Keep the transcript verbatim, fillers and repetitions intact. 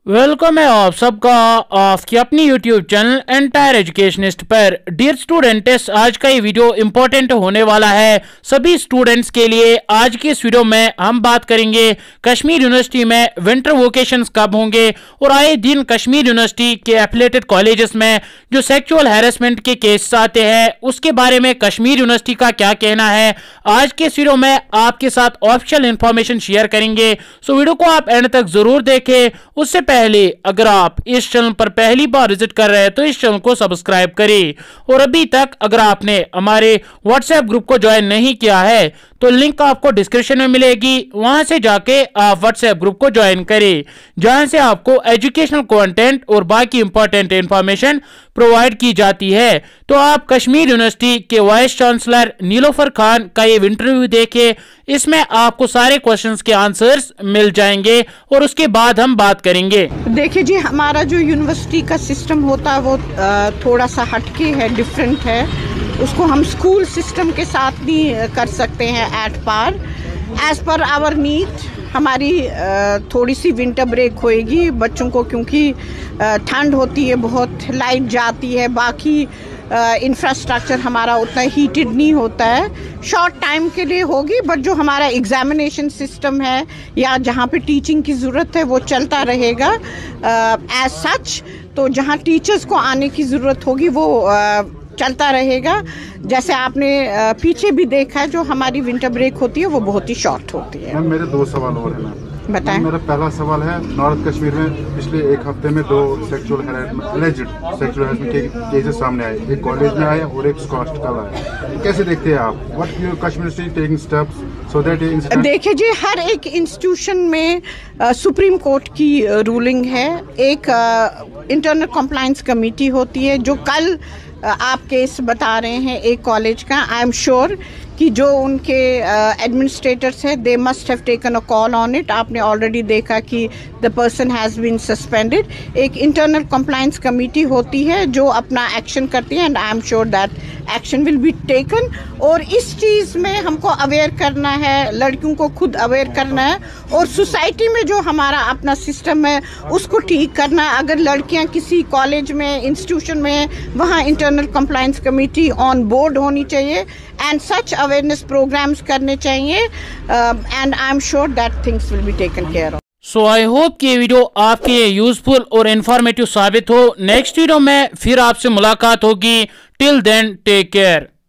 Welcome है आप सबका आपकी अपनी यूट्यूब चैनल एंटायर एजुकेशनिस्ट पर। डियर स्टूडेंट्स, आज का ये वीडियो इंपॉर्टेंट होने वाला है सभी स्टूडेंट्स के लिए। आज की इस वीडियो में हम बात करेंगे कश्मीर यूनिवर्सिटी में विंटर वोकेशंस कब होंगे और आए दिन कश्मीर यूनिवर्सिटी के एफिलिएटेड कॉलेजेस में जो सेक्सुअल हैरेसमेंट के केस आते हैं उसके बारे में कश्मीर यूनिवर्सिटी का क्या कहना है। आज के इस वीडियो में आपके साथ ऑफिशियल इंफॉर्मेशन शेयर करेंगे, सो वीडियो को आप एंड तक जरूर देखें। उससे पहले अगर आप इस चैनल पर पहली बार विजिट कर रहे हैं तो इस चैनल को सब्सक्राइब करें, और अभी तक अगर आपने हमारे व्हाट्सएप ग्रुप को ज्वाइन नहीं किया है तो लिंक आपको डिस्क्रिप्शन में मिलेगी, वहां से जाके आप व्हाट्सएप ग्रुप को ज्वाइन करें, जहां से आपको एजुकेशनल कंटेंट और बाकी इंपॉर्टेंट इंफॉर्मेशन प्रोवाइड की जाती है। तो आप कश्मीर यूनिवर्सिटी के वाइस चांसलर नीलोफर खान का ये इंटरव्यू देखें, इसमें आपको सारे क्वेश्चंस के आंसर्स मिल जाएंगे और उसके बाद हम बात करेंगे। देखिए जी, हमारा जो यूनिवर्सिटी का सिस्टम होता है वो थोड़ा सा हटके है, डिफरेंट है। उसको हम स्कूल सिस्टम के साथ नहीं कर सकते हैं at par. As per our need हमारी थोड़ी सी विंटर ब्रेक होएगी बच्चों को, क्योंकि ठंड होती है, बहुत लाइट जाती है, बाकी इंफ्रास्ट्रक्चर uh, हमारा उतना हीटेड नहीं होता है। शॉर्ट टाइम के लिए होगी, बट जो हमारा एग्जामिनेशन सिस्टम है या जहाँ पे टीचिंग की ज़रूरत है वो चलता रहेगा एज uh, सच। तो जहाँ टीचर्स को आने की ज़रूरत होगी वो uh, चलता रहेगा। जैसे आपने uh, पीछे भी देखा है, जो हमारी विंटर ब्रेक होती है वो बहुत ही शॉर्ट होती है। मेरे दो सवाल और हैं, बताएं। मेरा पहला सवाल है, नॉर्थ कश्मीर में पिछले एक हफ्ते में दो सेक्सुअल एलिजिड सेक्सुअल हैरेसमेंट के केसेस सामने आए, एक कॉलेज में आया और एक स्कॉस्ट का आया। कैसे देखते हैं आप? What your Kashmir state taking steps so that incident? देखिए जी, हर एक इंस्टीट्यूशन में सुप्रीम कोर्ट की रूलिंग है, एक इंटरनल कंप्लायंस कमेटी होती है। जो कल uh, आप केस बता रहे हैं एक कॉलेज का, आई एम श्योर कि जो उनके एडमिनिस्ट्रेटर्स हैं they must have taken a call on it. आपने ऑलरेडी देखा कि the person has been suspended. एक इंटरनल कंप्लायंस कमेटी होती है जो अपना एक्शन करती है, and I am sure that action will be taken. और इस चीज़ में हमको अवेयर करना है, लड़कियों को खुद अवेयर करना है, और सोसाइटी में जो हमारा अपना सिस्टम है उसको ठीक करना है। अगर लड़कियां किसी कॉलेज में, इंस्टीट्यूशन में, वहाँ internal compliance committee on board होनी चाहिए एंड सच अवेयरनेस प्रोग्राम्स करने चाहिए, and I am sure that things will be taken care of. So I hope कि ये वीडियो आपके लिए यूजफुल और इन्फॉर्मेटिव साबित हो। नेक्स्ट वीडियो में फिर आपसे मुलाकात होगी। Till then take care.